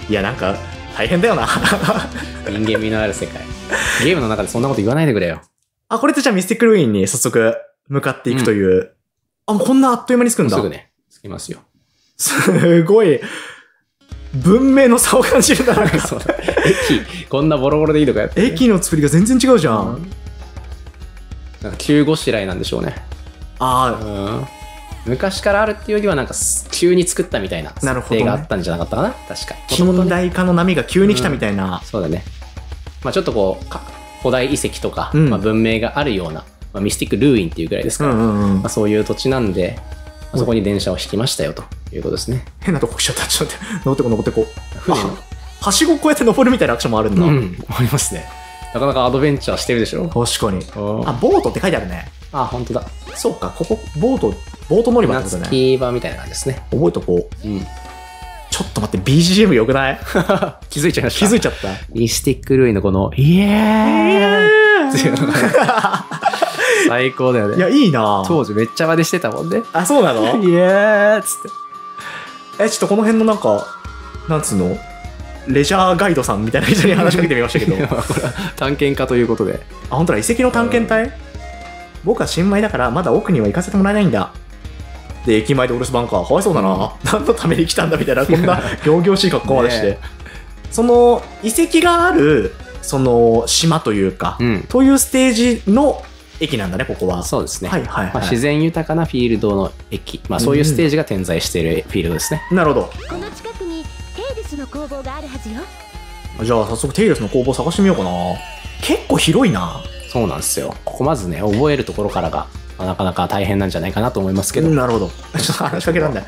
いやなんか大変だよな。 人間味のある世界。ゲームの中でそんなこと言わないでくれよ。 あ、これってじゃあミスティックルーインに早速向かっていくという、うん、あ、もうこんなあっという間に着くんだ。 すぐね、着きますよ。 すごい文明の差を感じるな。なんかそう駅こんなボロボロでいいとかやって、ね、 駅の作りが全然違うじゃん、うん、 なんか急ごしらえなんでしょうね。 ああ、 うん、昔からあるっていうよりはなんか急に作ったみたいな設定があったんじゃなかったかな、ね、確か近代化の波が急に来たみたいな、 うん、そうだね。まあちょっとこう古代遺跡とか、うん、まあ、文明があるような、まあ、ミスティックルーインっていうぐらいですから、うんうんうん、まあ、そういう土地なんで、まあ、そこに電車を引きましたよということですね。 変なとこ来ちゃった。ちょっと待って、登ってこ登ってこ。船のはしごこうやって登るみたいなアクションもあるんだ。 うん、ありますね。 なかなかアドベンチャーしてるでしょ。 確かに。 ああ、ボートって書いてあるね。 あ、本当だ。 そうか、ここ、ボート、ボート乗り場ってこと夏ね。 木場みたいな感じですね。 覚えとこう。 うん。 ちょっと待って、ビージーエム よくない？ 気づいちゃいました。 気づいちゃった。 ミスティックルーイのこの、イエーイっていうのが最高だよね。 いや、いいな当時めっちゃ真似してたもんね。 あ、そうなの？ イエーイっつって。 え、ちょっとこの辺のなんか、なんつうのレジャーガイドさんみたいな人に話しかけてみましたけど。 いやこれは探検家ということで。 あ、本当だ、遺跡の探検隊？僕は新米だからまだ奥には行かせてもらえないんだ。で、駅前でお留守番か。かわいそうだな。何のために来たんだみたいな、こんな仰々しい格好までして。 ねその遺跡がある、その島というか、 うん。 というステージの駅なんだね、ここは。 そうですね。 はいはいはい。 まあ、自然豊かなフィールドの駅。まあそういうステージが点在しているフィールドですね。 なるほど。 この近くにテイルスの工房があるはずよ。 じゃあ早速テイルスの工房探してみようかな。結構広いな。 そうなんですよ。ここまずね、覚えるところからが、まあなかなか大変なんじゃないかなと思いますけど。 なるほど。ちょっと話しかけらんない。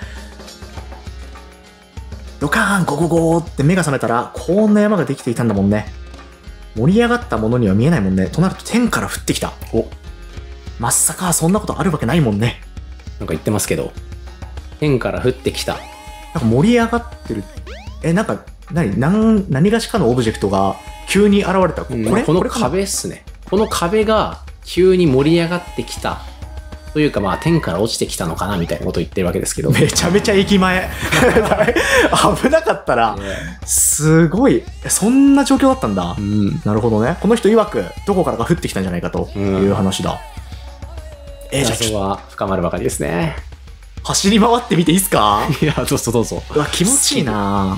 ドカーンゴゴゴーって目が覚めたらこんな山ができていたんだもんね。盛り上がったものには見えないもんね。となると天から降ってきた。お、まさかそんなことあるわけないもんね。 なんか言ってますけど、天から降ってきた。 なんか盛り上がってる。え、なんか何何何がしかのオブジェクトが急に現れた。こうんれこのこれかな壁っすね。この壁が急に盛り上がってきた。というかまあ天から落ちてきたのかなみたいなことを言ってるわけですけど。 めちゃめちゃ駅前。危なかったら、すごい。えそんな状況だったんだ。 うん。 なるほどね。この人曰く、どこからか降ってきたんじゃないかという話だ。えー、じゃあちょっ謎は深まるばかりですね。 と走り回ってみていいっすか？ いや、どうぞどうぞ。 うわ、気持ちいいな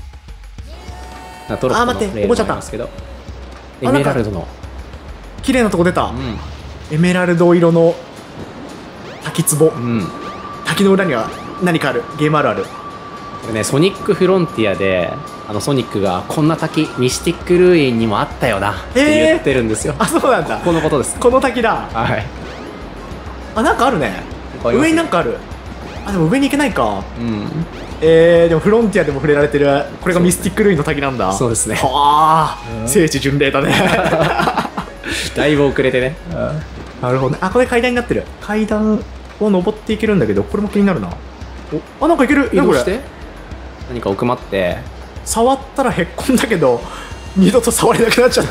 トロッコのあー待ってレール覚えちゃったもありますけど。エメラルドの。 綺麗なとこ出た。 うん。 エメラルド色の滝壺。 うん。 滝の裏には何かある。ゲームあるある。 これね、ソニックフロンティアで、あのソニックがこんな滝、ミスティックルーインにもあったよなって言ってるんですよ。 あ、そうなんだ。 このことです。 この滝だ。 はい。 あ、なんかあるね。上になんかある。あ、でも上に行けないか。 うん。 えー、でもフロンティアでも触れられてる。これがミスティックルーインの滝なんだ。 そうですね。 はあ、聖地巡礼だね。 だいぶ遅れてね。 なるほどね。あ、これ階段になってる。階段を登っていけるんだけど、これも気になるな。お、あ、なんかいける。 移何これ。 動して何か奥まって触ったらへっこんだけど、二度と触れなくなっちゃった。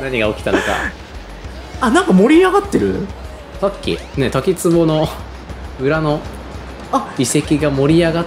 何が起きたのか。 あ、なんか盛り上がってる。 さっきね、滝壺の裏のあ、 遺跡が盛り上がって、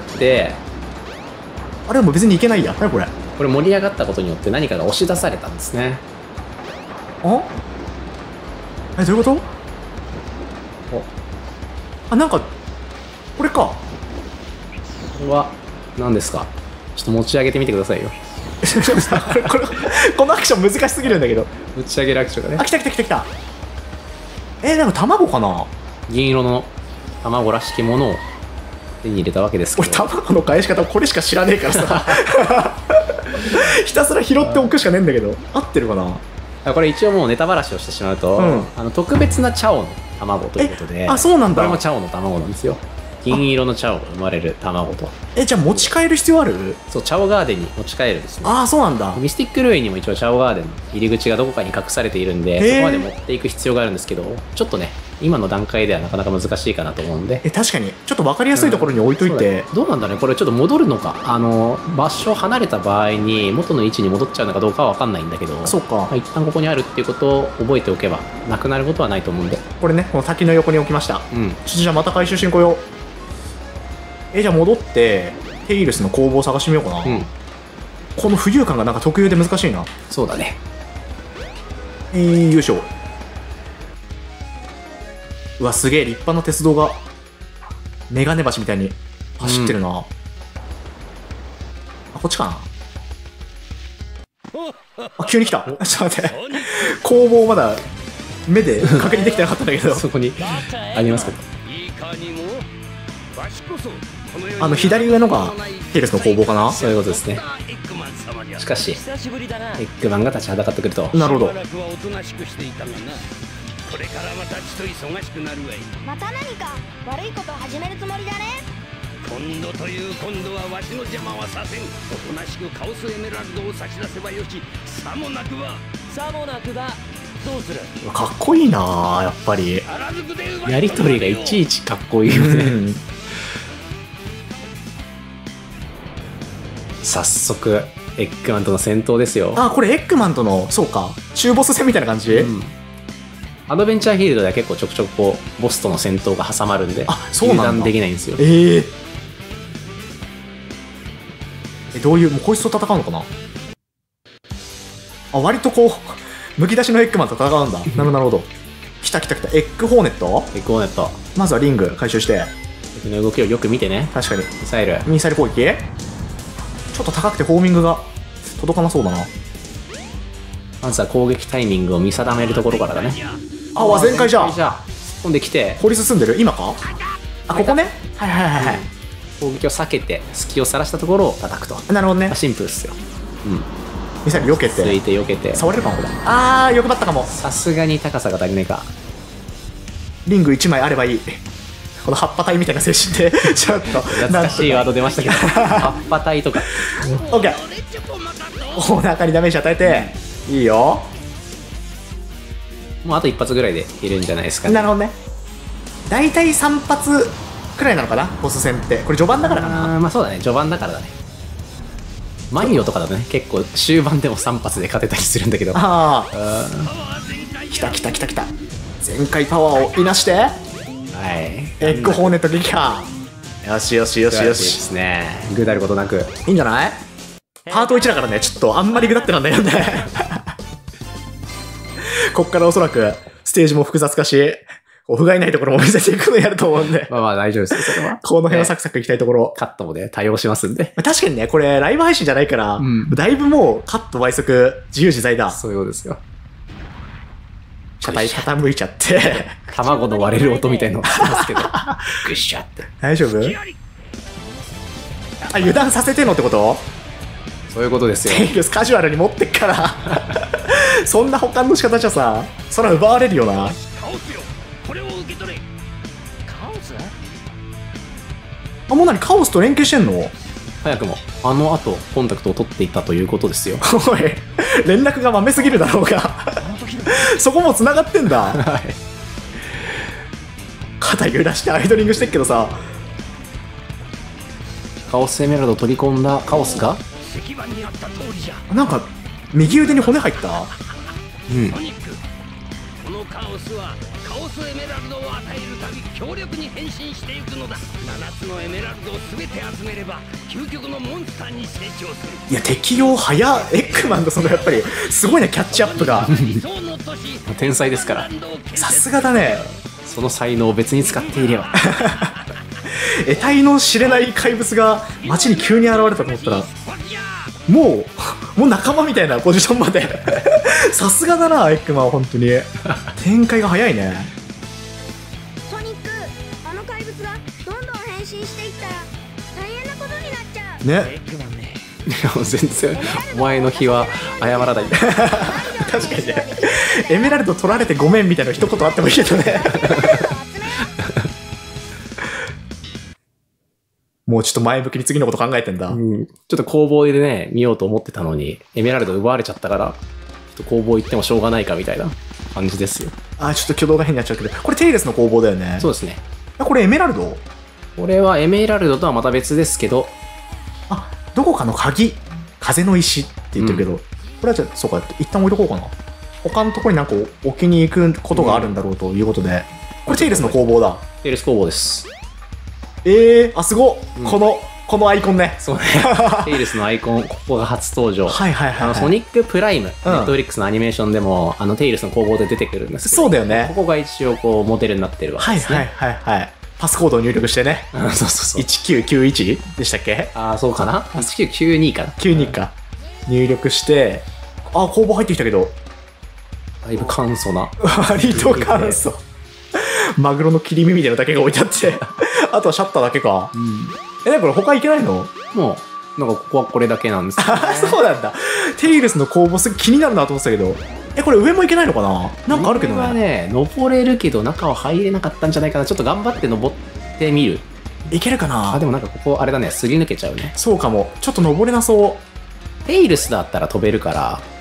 あれでも別に行けないや。何これ。 これ盛り上がったことによって何かが押し出されたんですね。 あ、え、どういうこと。 お、 あ、なんかこれか。 これは何ですか。ちょっと持ち上げてみてくださいよ。 これこれこのアクション難しすぎるんだけど。 持ち上げるアクションがあ、 ね、 来た来た来た来た。えー、なんか卵かな。 銀色の卵らしきものを手に入れたわけですけ俺ど、 卵の返し方これしか知らねえからさ。ひたすら拾っておくしかねえんだけど、合ってるかな。 これ一応もうネタばらしをしてしまうと、 うんあの特別なチャオの卵ということで、 あ、そうなんだこれも。チャオの卵なんですよ。銀色のチャオが生まれる卵と、 え、じゃあ持ち帰る必要ある。 そうチャオガーデンに持ち帰るんですね。 ああ、そうなんだ。 ミスティックルーインにも一応チャオガーデンの入り口がどこかに隠されているんで、 へーそこまで持っていく必要があるんですけど、ちょっとね今の段階ではなかなか難しいかなと思うんで。 え、確かにちょっと分かりやすいところに置いといそうだてね、どうなんだね、これちょっと戻るのか、あの場所を離れた場合に元の位置に戻っちゃうのかどうかは分かんないんだけど、 そうか。 まあ、一旦ここにあるっていうことを覚えておけばなくなることはないと思うんで。 これね、この滝の横に置きました。 うん。 ちょっとじゃあまた回収しに来よう。え、じゃあ戻ってテイルスの工房を探してみようかな。 うん。 この浮遊感がなんか特有で難しいな。 そうだね。 えー、よいしょ。うわ、すげえ立派な鉄道がメガネ橋みたいに走ってるな。あ、こっちかな。あ、急に来た。ちょっと待って。工房まだ目で確認できてなかったんだけど。 そこにありますけど。 いかにもわしこそこの世にあの左上のがテイルスの工房かな。 そういうことですね。 エッグマン様じゃ。 しかし久しぶりだな。 エッグマンが立ちはだかってくると。 なるほどしばらくはおとなしくしていたがな。これからまたちと忙しくなるわい。 また何か悪いことを始めるつもりだね。 今度という今度はわしの邪魔はさせん。おとなしくカオスエメラルドを差し出せばよし。さもなくばさもなくばどうする？ かっこいいなやっぱり。 原宿で奪いやりとりがいちいちかっこいいよね。 うん。 早速エッグマンとの戦闘ですよ。 あ、これエッグマンとの、そうか、中ボス戦みたいな感じ、 うん、アドベンチャーフィールドでは結構ちょくちょくこうボスとの戦闘が挟まるんで、 あ、そうなんだ。 油断できないんですよ。 えー、え、どういう、もうこいつと戦うのかな。あ、割とこうむき出しのエッグマンと戦うんだ。なるほどなるほど。来た来た来た。エッグホーネット。 エッグホーネット、 まずはリング回収して、 敵の動きをよく見てね。 確かにミサイル、 ミサイル攻撃、ちょっと高くてホーミングが届かなそうだな。 まずは攻撃タイミングを見定めるところからだね。 あ、わ、全開じゃん。 じゃあ突っ込んできて掘り進んでる今か。あ、ここね。はいはいはいはい、 攻撃を避けて隙をさらしたところを叩くと。 なるほどねまあ。シンプルっすよ。うんミサイル避けついてて避けて、 触れるかなこれ。あー、欲張ったかも。 さすがに高さが足りないか。 リングいちまいあればいい。この葉っぱ体みたいな精神でちょっと懐かしいワード出ましたけど葉っぱ体とか。 オッケー。お腹にダメージ与えて、いいよ。 もうあと一発ぐらいでいるんじゃないですかね。 なるほどね。だいたいさん発くらいなのかなボス戦って。これ序盤だからかな。 あーまあそうだね、序盤だからだね。マリオとかだとね結構終盤でもさん発で勝てたりするんだけど、 ああ、 あ来た来た来た来た。全開パワーをいなしてーはいエッグホーネット撃破。よしよしよしよよしでし、 すね。ぐだることなく。 いいんじゃない。パートいちだからね、ちょっとあんまりぐだってなんだよねこっからおそらくステージも複雑化し、こう不甲斐ないところも見せていくのやると思うんで、 まあまあ大丈夫ですよ、それは。 この辺はサクサクいきたいところ。 カットもね、多用しますんで。 確かにね、これライブ配信じゃないから、 んだいぶもうカット倍速自由自在だ。 そういうことですよ。 車体傾いちゃって卵の割れる音みたいなのがしますけど。ぐっしゃって。 大丈夫。あ、油断させてのってこと。 そういうことですよ。 テイルスカジュアルに持ってっからそんな保管の仕方じゃさ、そら奪われるよな。 倒すよ。これを受け取れ。 カオス？ あ、もう何カオスと連携してんの。 早くもあの後コンタクトを取っていたということですよ。 おい、連絡が豆すぎるだろうがそこも繋がってんだ。 はい肩揺らしてアイドリングしてっけどさ。 カオスエメラルドを取り込んだカオスが、 石板にあった通りじゃ。 なんか右腕に骨入った。 うんソニック、このカオスはカオスエメラルドを与えるたび強力に変身していくのだ。ななつのエメラルドを全て集めれば究極のモンスターに成長する。 いや、適応早っ。エッグマンのそのやっぱりすごいね、キャッチアップが理想の都市天才ですから。 さすがだね。 その才能を別に使っていれば。 得体の知れない怪物が街に急に現れたと思ったら、もうもう仲間みたいなポジションまでさすがだなエッグマンは。本当に展開が早いね。 ソニック、あの怪物がどんどん変身していったら大変なことになっちゃう。 ね、 エッグマンね。 いや全然お前の日は謝らない。 確かにね、エメラルド取られてごめんみたいな一言あってもいいけどねもうちょっと前向きに次のこと考えてんだ。 うん、ちょっと工房でね見ようと思ってたのにエメラルド奪われちゃったから、ちょっと工房行ってもしょうがないかみたいな感じですよ。 あ、ちょっと挙動が変になっちゃうけど、これテイレスの工房だよね。 そうですね。 あ、これエメラルド。 これはエメラルドとはまた別ですけど、 あ、どこかの鍵、風の石って言ってるけど、 うんこれはじゃあそうか、一旦置いとこうかな。他のところになんか置きに行くことがあるんだろうということで、これテイレスの工房だ。 テイレス工房です。 えー、あ、すごっ、 うんこのこのアイコンね。 そうね。テイレスのアイコン、ここが初登場。 はいはいはい、はい、 あのソニックプライム、ネットフリックスのアニメーションでもあのテイレスの工房で出てくるんですけど、 そうだよね。 ここが一応こうモデルになってるわけはいですね。 はいはいはい。パスコードを入力してね。 うんそうそうそう。 いちきゅうきゅういちでしたっけ。 ああ、そうかな。いちきゅうきゅうにかな。 きゅうにか。入力して、あ、工房入ってきたけど。 だいぶ簡素な。 割と簡素。マグロの切り身みたいなのだけが置いてあって、あとはシャッターだけか。え、なにこれ他行けないの？ もう、なんかここはこれだけなんですよ、ね。 あ、そうなんだ。テイルスの工房すぐ気になるなと思ってたけど、え、これ上も行けないのかな？なんかあるけどこれはね。 ね、登れるけど中は入れなかったんじゃないかな。ちょっと頑張って登ってみる。 いけるかな？ あ、でもなんかここあれだね、すり抜けちゃうね。 そうかも。ちょっと登れなそう。 テイルスだったら飛べるから、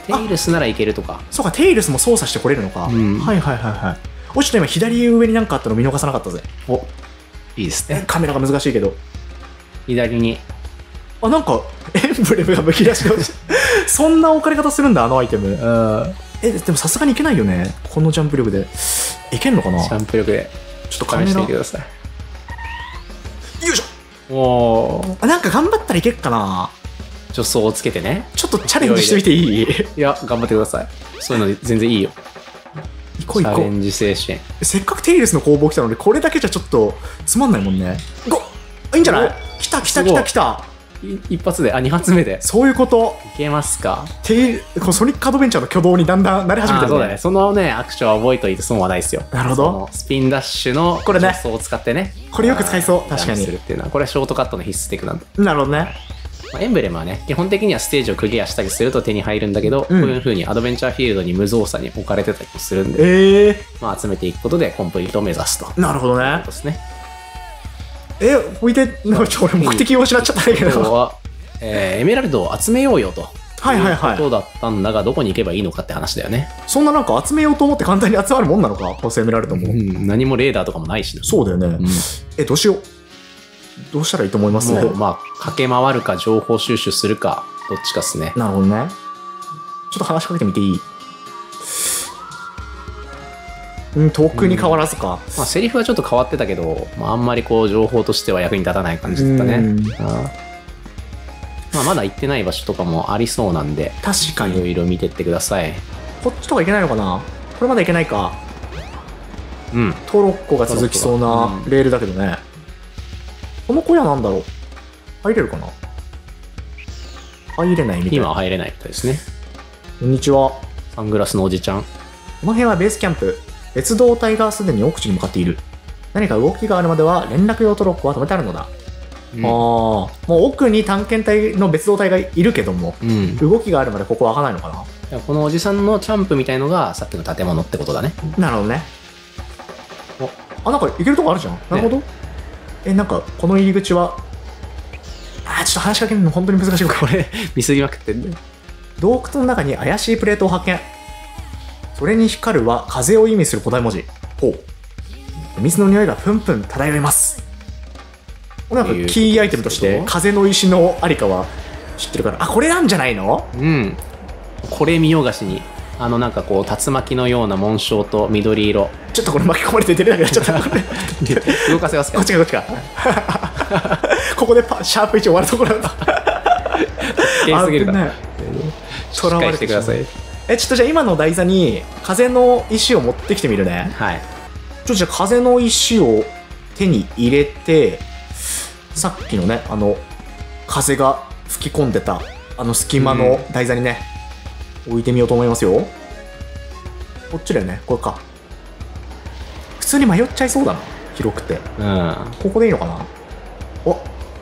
テイルスならいけるとか。 そうか、テイルスも操作してこれるのか。 うんはいはいはいはい。お、ちょっと今左上になんかあったの見逃さなかったぜ。 お、いいですね。 カメラが難しいけど。 左に。 あ、なんか、エンブレムがむき出しの。そんな置かれ方するんだ、あのアイテム。え、でもさすがにいけないよね。このジャンプ力で。いけんのかな。 ジャンプ力で。 ちょっとカメラ。 試してみてください。 よいしょ。 おー。 あ、なんか頑張ったらいけっかな。 助走をつけてね。 ちょっとチャレンジしてみていい？ いや、頑張ってください。そういうの全然いいよ。 行こう行こう。 チャレンジ精神。 せっかくテイルスの攻防来たので、これだけじゃちょっとつまんないもんね。ごいいんじゃない？来た来た来た来た。 一発で、あ、二発目で。 そういうこと。 いけますか。 テイル、このソニックアドベンチャーの挙動にだんだん慣れ始めてるね。 そうだね。そのね、アクションは覚えといて損はないですよ。 なるほど。 スピンダッシュのこれね助走を使ってね。 これよく使いそう。確かに。 するっていうのは、これはショートカットの必須テクなんだ。 なるほどね。 まあエンブレムはね、基本的にはステージをクリアしたりすると手に入るんだけど、 うんこういう風にアドベンチャーフィールドに無造作に置かれてたりもするんで、 ええまあ集めていくことでコンプリートを目指すと。 ー。なるほどねそう。ですね。 え、置いて、なんかちょ、俺目的を失っちゃったんだけど。 今日は、えーエメラルドを集めようよと。 はいはいはいいうことだったんだが、どこに行けばいいのかって話だよね。 そんななんか集めようと思って簡単に集まるもんなのか、こうエメラルドも。 うん、何もレーダーとかもないしね。 そうだよね。 うんえ、どうしよう。どうしたらいいと思います？ もう、まあ、駆け回るか情報収集するか、どっちかっすね。 なるほどね。ちょっと話しかけてみていい？うん、遠くに変わらずか。 まあ、セリフはちょっと変わってたけど、まあ、あんまりこう、情報としては役に立たない感じだったね。 うんうんまあ、まだ行ってない場所とかもありそうなんで、 確かいろに。 いろ見てってください。 こっちとか行けないのかな？これまだ行けないか。 うん。 トロッコが続きそうなうんレールだけどね。この小屋なんだろう？入れるかな？入れないみたいな。 今は入れないみたいですね。 こんにちは。 サングラスのおじちゃん。 この辺はベースキャンプ。別動隊がすでに奥地に向かっている。何か動きがあるまでは連絡用トロッコは止めてあるのだ。 うんああ、もう奥に探検隊の別動隊がいるけども、 うん。 動きがあるまでここは開かないのかこのおじさんのチャンプみたいのがさっきの建物ってことだね。 な。なるほどね。あ、なんか行けるとこあるじゃん。なるほど。え、なんかこの入り口は、あー、ちょっと話しかけるの本当に難しい。 これ、見すぎまくってんね。 洞窟の中に怪しいプレートを発見。それに光るは風を意味する古代文字。ほう。水の匂いがプンプン漂います。なんかキーアイテムとして風の石のありかは知ってるから、あ、これなんじゃないの？ うん。これ見よがしに、あのなんかこう、竜巻のような紋章と緑色。 ちょっとこれ巻き込まれて出れなくなっちゃった。これ動かせますかこっちかこっちか。ここでパシャープいち終わるところだった。 危険すぎるから。 危ないしっかりしてください。 え、ちょっとじゃあ今の台座に風の石を持ってきてみるね。 はい。 ちょっとじゃあ風の石を手に入れて、さっきのね、あの、風が吹き込んでた、あの隙間の台座にね、置いてみようと思いますよ。こっちだよね、これか。普通に迷っちゃいそうだな、広くて。 うん。 ここでいいのかな？お、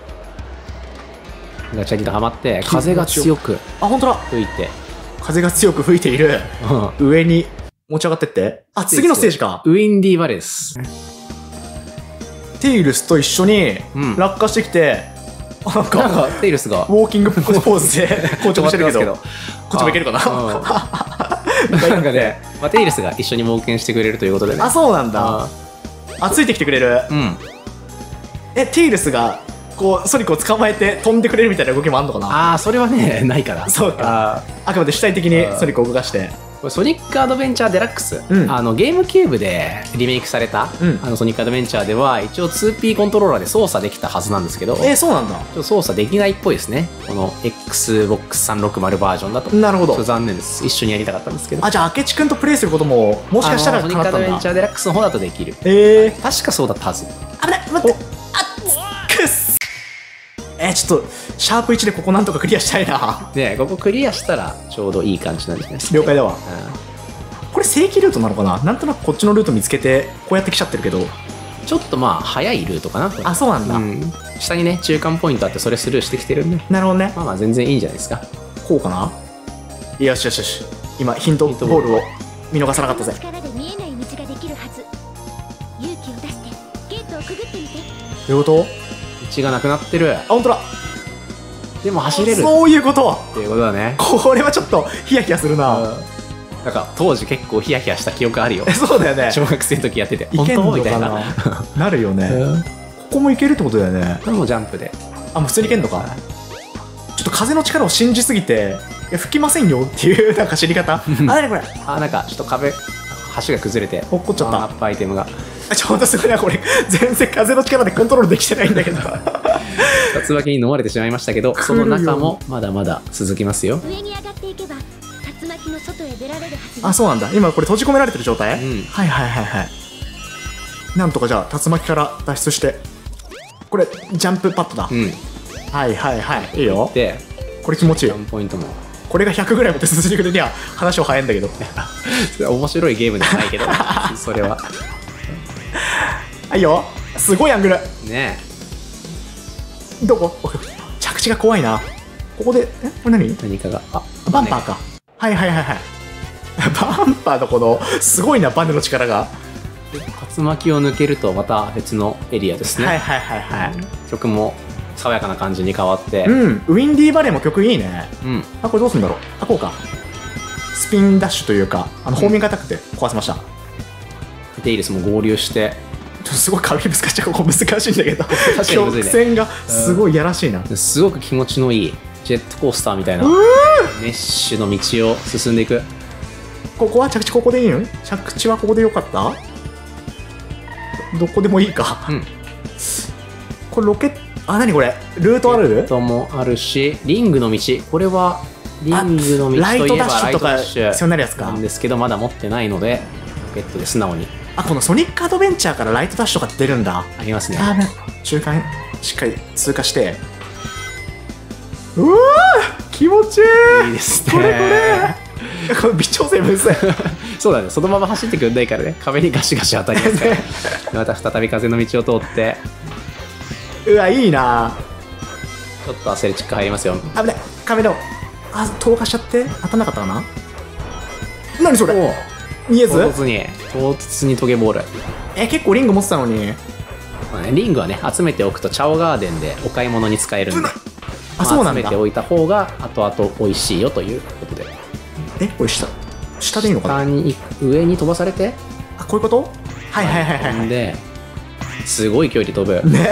ガチャリとはまって、風が強くあ、本当だ。 吹いて、 風が強く吹いている。 うん。 上に持ち上がってって。あ、次のステージか。 ウィンディーバレーです。 テイルスと一緒にうん落下してきて、あなんか、 なんか、テイルスがウ。ォーキングポーズで硬直してるけど、こっちもいけるかな。 うんなんかね、まあ、テイルスが一緒に冒険してくれるということでね。 あ、そうなんだ。 ああ、ついてきてくれる。 うん。 え、テイルスが、こう、ソニックを捕まえて飛んでくれるみたいな動きもあんのかな？ ああ、それはね、ないから。 そうか。あくまで主体的にソニックを動かして。 これソニックアドベンチャーデラックス、 うんあのゲームキューブでリメイクされた、 うんあのソニックアドベンチャーでは一応 ツーピー コントローラーで操作できたはずなんですけど、 えー、そうなんだ。 ちょっと操作できないっぽいですね。この エックスボックスさんびゃくろくじゅう バージョンだと。 なるほどちょっと残念です。一緒にやりたかったんですけど。 あ、じゃあ、明智くんとプレイすることも、もしかしたらあのソニックアドベンチ叶ったんだ。 ャーデラックスの方だとできる。 えー、 確かそうだったはず。 危ない待ってあっくっすえー、ちょっと、シャープいちでここなんとかクリアしたいな。 で、ここクリアしたらちょうどいい感じなんじゃないですか。 了解だわ。 うこれ正規ルートなのかな？なんとなくこっちのルート見つけて、こうやって来ちゃってるけど。 んちょっとまあ早いルートかな。 あ、そうなんだ。 うん、下にね中間ポイントあってそれスルーしてきてるんで、 なるほどね。 まあまあ全然いいんじゃないですか。 こうかな？よしよしよし。今、ヒントボヒントボールールを見逃さなかったぜ。 力で見えない道ができるはず。勇気を出してゲートをくぐってみて。 どういうこと？ 道がなくなってる。 あ、ほんとだ。 ででも走れるそういうことっていうことだね。 これはちょっとヒヤヒヤするな。 なんか当時結構ヒヤヒヤした記憶あるよ。 そうだよね。 小学生の時やってていけんの本当みたいな。 かななるよね。ここもいけるってことだよね。 これもジャンプで。 あ、もう普通にいけんのか。ちょっと風の力を信じすぎて、いや吹きませんよっていうなんか知り方。あ、なにこれ。 あ、なんかちょっと壁橋が崩れて落っこっちゃったワンアップアイテムが。 あ、ちょっとすごいなこれ。全然風の力でコントロールできてないんだけど。 竜巻に飲まれてしまいましたけど、その中もまだまだ続きますよ。 上に上がっていけば竜巻の外へ出られるはずです。 あ、そうなんだ。今これ閉じ込められてる状態、 うんはいはいはいはい。なんとかじゃあ竜巻から脱出して、これジャンプパッドだ、 うんはいはいはい、いいよ。 でこれ気持ちいい。 ワンポイントもこれがひゃくぐらいまで進んでいくとには話を早いんだけど。 面白いゲームではないけどそれははいよ。すごいアングル。 ねどこ着地が怖いな。ここで、えこれ何え何かがあバンパーか。はいはいはいはい。バンパーのこの、すごいな、バネの力が。 竜巻を抜けるとまた別のエリアですね。 はいはいはいはい。 曲も爽やかな感じに変わって、 うん、ウィンディーバレーも曲いいね。 うん、 あ、これどうするんだろう。あ、こうか。スピンダッシュというか、あの、ホーミングアタックで壊せました。 テイルスも合流してちょっとすごい壁にぶつかっちゃう、ここ難しいんだけど。 かにむずいね曲線がすごいやらしいな。 すごく気持ちのいいジェットコースターみたいなメッシュの道を進んでいく。 ここは着地ここでいいん？着地はここでよかった？どこでもいいか。 うん、 これロケット、あ、何これルートある？ ともあるし、リングの道、これはリングの道ライトといえばダッシュとかライトダッシュ必要になるやつかなんですけど、まだ持ってないのでロケットで素直にあ、このソニックアドベンチャーからライトダッシュとかって出るんだ。 ありますね。 あ、中間しっかり通過して、うわー気持ちいい。 いいですね。 これこれこの微調整むずい。 そうだね、そのまま走ってくんないからね、壁にガシガシ当たりますからまた再び風の道を通って、 うわ、いいな。 ちょっとアスレチック入りますよ。 危ない、壁でも、あ、投下しちゃって当たんなかったかな。何それ、見えず、 唐突に唐突にトゲボール、 え、結構リング持ってたのに。 まあね、リングはね集めておくとチャオガーデンでお買い物に使えるんで、 あ、そうなんだ集めて。おいた方が後々美味しいよということで、 え、これ下下でいいのかな。 下に上に飛ばされて、 あ、こういうこと？はいはいはいはい、はい。 飛んですごい距離飛ぶ。 ね。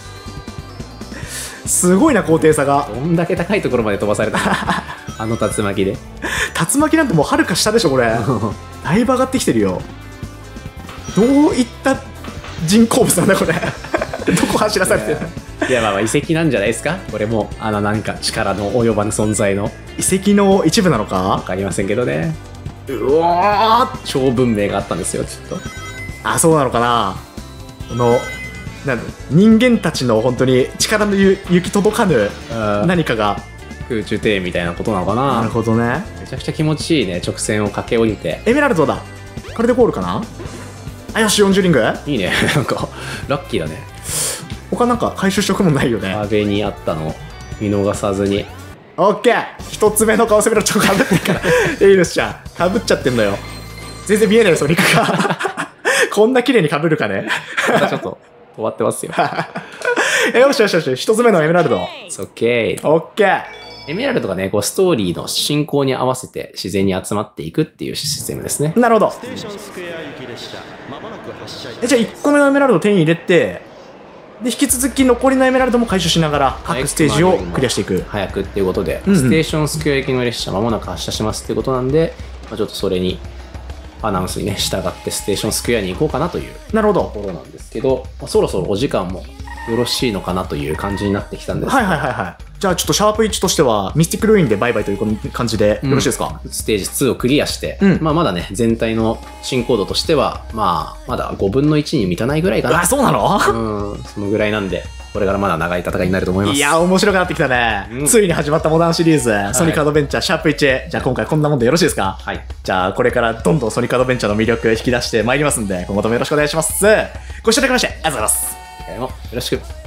すごいな、高低差が。 どんだけ高いところまで飛ばされたのあの竜巻で。 竜巻なんてもうはるか下でしょこれ。だいぶ上がってきてるよ。どういった人工物なんだこれ。どこ走らされてるの。 いや、まあまあ遺跡なんじゃないですかこれも。あのなんか力の及ばぬ存在の、 遺跡の一部なのわか。 かりませんけどね、 うわー、 超文明があったんですよ、きっと。 あ、そうなのかな。このなんだ人間たちの本当に力のゆ行き届かぬ何かが。 空中庭園みたいなことなのかな。 なるほどね。 めちゃくちゃ気持ちいいね、直線を駆け下りて。 エメラルドだ。これでゴールかな。あ、よし、よんじゅうリング。 いいねなんかラッキーだね。 他なんか回収しとくもんないよね。 壁にあったの見逃さずに。 オッケー、一つ目のカオスメラちょっとかぶってるからエイルスちゃんかぶっちゃってんのよ。全然見えないよソニックがこんな綺麗にかぶるかねまたちょっと終わってますよえ、よしよしよし、一つ目のエメラルド。 オッケー。 オッケー。 エメラルドがね、こうストーリーの進行に合わせて自然に集まっていくっていうシステムですね。 なるほど。え、じゃあいっこめのエメラルド手に入れて、で引き続き残りのエメラルドも回収しながら各ステージをクリアしていく。 早くっていうことで、 うんうんステーションスクエア行きの列車まもなく発車しますっていうことなんで、まあ、ちょっとそれにアナウンスにね従ってステーションスクエアに行こうかなというなるほど。 ところなんですけど、まあ、そろそろお時間もよろしいのかなという感じになってきたんですはいはいはいはい。じゃあちょっとシャープいちとしてはミスティックルインでバイバイという感じでよろしいですか。 ステージツーをクリアして、 うんまあまだね全体の進行度としてはまあまだごぶんのいちに満たないぐらいかな。 あ、そうなの。 うんそのぐらいなんで、これからまだ長い戦いになると思います。 いや、面白くなってきたね、 うんついに始まったモダンシリーズ、ソニックアドベンチャーシャープいち。じゃあ今回こんなもんでよろしいですか。 はい、 じゃあこれからどんどんソニックアドベンチャーの魅力引き出してまいりますんで、今後ともよろしくお願いします。ご視聴いただきましてありがとうございます。 次回もよろしく。